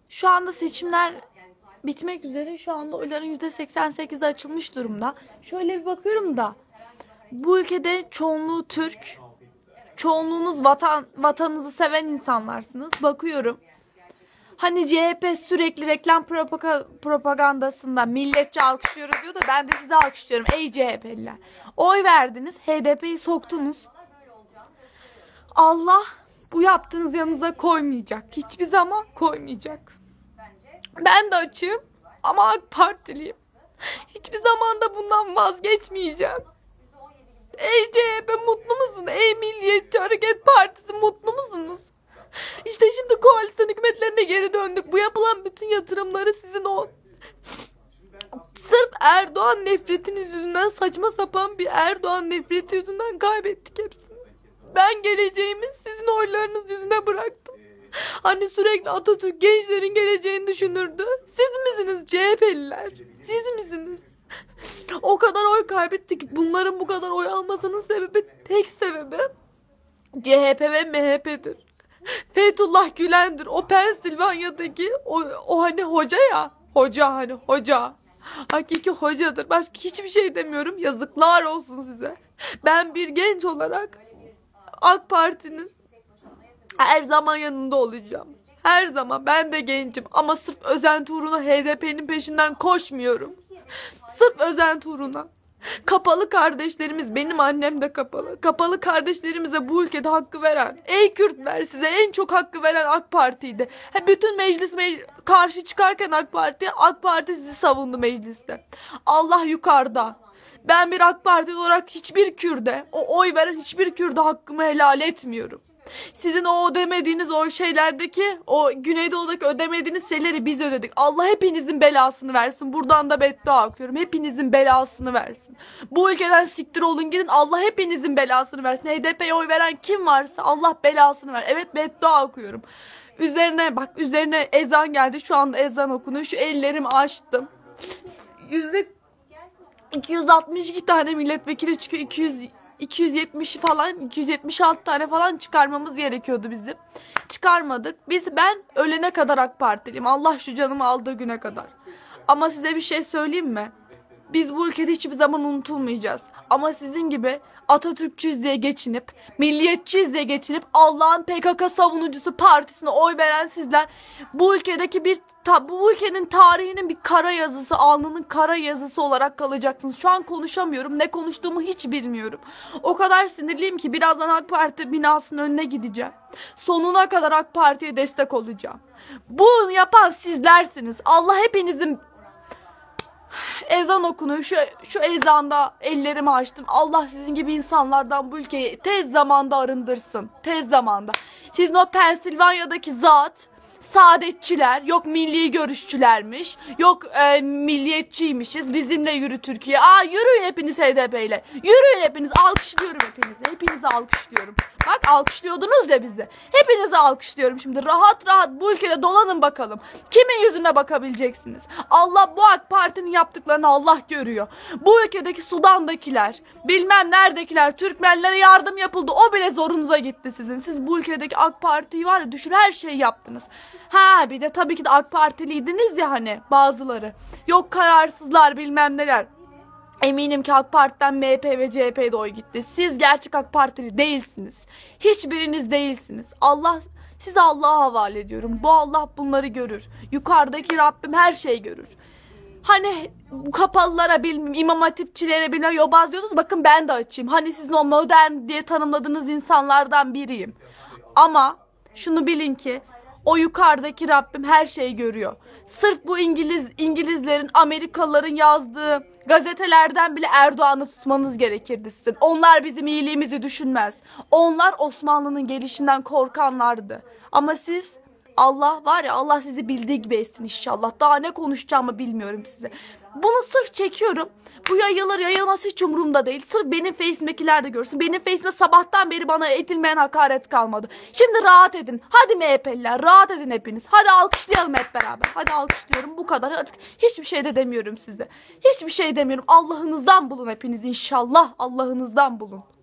Şu anda seçimler bitmek üzere. Şu anda oyların %88'i açılmış durumda. Şöyle bir bakıyorum da bu ülkede çoğunluğu Türk. Çoğunluğunuz vatanınızı seven insanlarsınız. Bakıyorum. Hani CHP sürekli reklam propagandasında milletçe alkışlıyoruz diyor da ben de size alkışlıyorum ey CHP'liler. Oy verdiniz, HDP'yi soktunuz. Allah bu yaptığınız yanınıza koymayacak. Hiçbir zaman koymayacak. Ben de açığım ama AK Partiliyim. Hiçbir zaman da bundan vazgeçmeyeceğim. Ey CHP mutlu musun? Ey Milliyetçi Hareket Partisi mutlu musunuz? İşte şimdi koalisyon hükümetlerine geri döndük. Bu yapılan bütün yatırımları sizin o sırf Erdoğan nefretiniz yüzünden, saçma sapan bir Erdoğan nefreti yüzünden kaybettik hepsini. Ben geleceğimi sizin oylarınız yüzüne bıraktım. Hani sürekli Atatürk gençlerin geleceğini düşünürdü. Siz misiniz CHP'liler? Siz misiniz? O kadar oy kaybettik. Bunların bu kadar oy almasının sebebi, tek sebebi CHP ve MHP'dir. Fethullah Gülen'dir. O Pensilvanya'daki o hani hoca ya. Hoca. Hakiki hocadır. Başka hiçbir şey demiyorum. Yazıklar olsun size. Ben bir genç olarak AK Parti'nin her zaman yanında olacağım. Her zaman. Ben de gencim. Ama sırf özenti uğruna HDP'nin peşinden koşmuyorum. Sırf özenti uğruna. Kapalı kardeşlerimiz, benim annem de kapalı. Kapalı kardeşlerimize bu ülkede hakkı veren, ey Kürtler, size en çok hakkı veren AK Parti'ydi. Bütün meclis karşı çıkarken AK Parti sizi savundu mecliste. Allah yukarıda. Ben bir AK Parti olarak hiçbir Kürt'e, o oy veren hiçbir Kürt'e hakkımı helal etmiyorum. Sizin o ödemediğiniz o şeylerdeki, o Güneydoğu'daki ödemediğiniz şeyleri biz ödedik. Allah hepinizin belasını versin. Buradan da beddua okuyorum. Hepinizin belasını versin. Bu ülkeden siktir olun gidin. Allah hepinizin belasını versin. HDP'ye oy veren kim varsa Allah belasını ver. Evet, beddua okuyorum. Üzerine ezan geldi. Şu anda ezan okunuyor. Şu ellerimi açtım. 262 tane milletvekili çıkıyor. 270 falan, 276 tane falan çıkarmamız gerekiyordu bizim. Çıkarmadık. Ben ölene kadar AK Partiliyim. Allah şu canımı aldığı güne kadar. Ama size bir şey söyleyeyim mi? Biz bu ülkede hiçbir zaman unutulmayacağız. Ama sizin gibi Atatürkçüyüz diye geçinip, milliyetçiyiz diye geçinip Allah'ın PKK savunucusu partisine oy veren sizler bu ülkenin tarihinin bir kara yazısı, alnının kara yazısı olarak kalacaksınız. Şu an konuşamıyorum. Ne konuştuğumu hiç bilmiyorum. O kadar sinirliyim ki birazdan AK Parti binasının önüne gideceğim. Sonuna kadar AK Parti'ye destek olacağım. Bunu yapan sizlersiniz. Allah hepinizin ezan okunuyor. Şu ezanda ellerimi açtım. Allah sizin gibi insanlardan bu ülkeyi tez zamanda arındırsın. Tez zamanda. Sizin o Pensilvanya'daki saadetçiler, yok milli görüşçülermiş, yok milliyetçiymişiz, bizimle yürü Türkiye. Yürüyün hepiniz HDP ile. Yürüyün hepiniz. Alkışlıyorum hepinizi. Hepinizi alkışlıyorum. Bak, alkışlıyordunuz ya bizi. Hepinizi alkışlıyorum şimdi. Rahat rahat bu ülkede dolanın bakalım. Kimin yüzüne bakabileceksiniz? Bu AK Parti'nin yaptıklarını Allah görüyor. Bu ülkedeki Sudan'dakiler, bilmem neredekiler, Türkmenlere yardım yapıldı. O bile zorunuza gitti sizin. Siz bu ülkedeki AK Parti'yi var ya, düşün, her şeyi yaptınız. Bir de tabii ki de AK Partiliydiniz ya hani bazıları. Yok kararsızlar, bilmem neler. Eminim ki AK Parti'den MHP ve CHP'ye de oy gitti. Siz gerçek AK Partili değilsiniz. Hiçbiriniz değilsiniz. Sizi Allah'a havale ediyorum. Bu Allah bunları görür. Yukarıdaki Rabbim her şeyi görür. Hani bu kapalılara, İmam Hatipçilere yobaz diyordunuz. Bakın ben de açayım. Hani sizin o modern diye tanımladığınız insanlardan biriyim. Ama şunu bilin ki o yukarıdaki Rabbim her şeyi görüyor. Sırf bu İngilizlerin, Amerikalıların yazdığı gazetelerden bile Erdoğan'ı tutmanız gerekirdi sizin. Onlar bizim iyiliğimizi düşünmez. Onlar Osmanlı'nın gelişinden korkanlardı. Ama siz, Allah sizi bildiği gibi etsin inşallah. Daha ne konuşacağımı bilmiyorum size. Bunu sırf çekiyorum. Bu yayılması hiç umurumda değil. Sırf benim Face'imdekiler de görsün. Benim Face'imde sabahtan beri bana edilmeyen hakaret kalmadı. Şimdi rahat edin. Hadi MHP'liler, rahat edin hepiniz. Hadi alkışlayalım hep beraber. Hadi alkışlıyorum, bu kadar. Artık hiçbir şey de demiyorum size. Hiçbir şey demiyorum. Allah'ınızdan bulun hepiniz inşallah. Allah'ınızdan bulun.